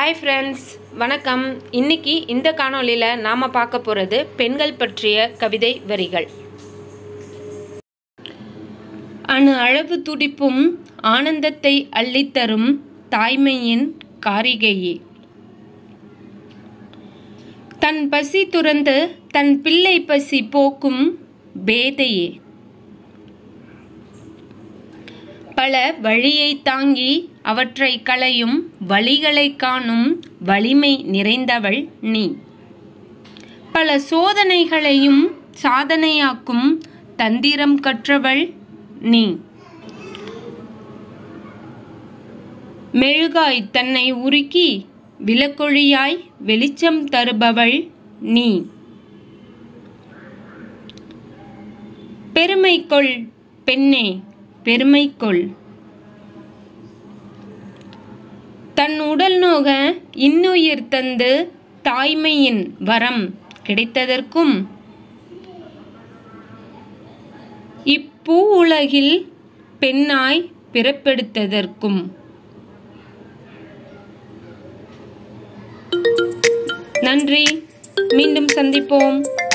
Hi friends, வணக்கம். இன்னைக்கு இந்த காணொளியில நாம பார்க்க போறது பெண்கள் பற்றிய கவிதை வரிகள். அணு அளவு துடிப்பும் ஆனந்தத்தை அள்ளித்தரும் தாய்மையின் காரிகையே. தன் பசி துறந்து தன் பிள்ளை பசி போக்கும் பேதையே. பல வழியை தாங்கி அவற்றை களையும் வழிகளை காணும் வலிமை நிறைந்தவள் நீ. பல சோதனைகளையும் சாதனையாக்கும் தந்திரம் கற்றவள் நீ. மெழுகாய் தன்னை உருக்கி விளக்கொழியாய் வெளிச்சம் தருபவள் நீ. பெருமை கொள் பெண்ணே, பெருமை கொள். தன் உடல் நோக இன்னுயிர் தந்து தாய்மையின் வரம் கிடைத்ததற்கும் இப்பூ உலகில் பெண்ணாய் பிறப்பெடுத்ததற்கும். நன்றி. மீண்டும் சந்திப்போம்.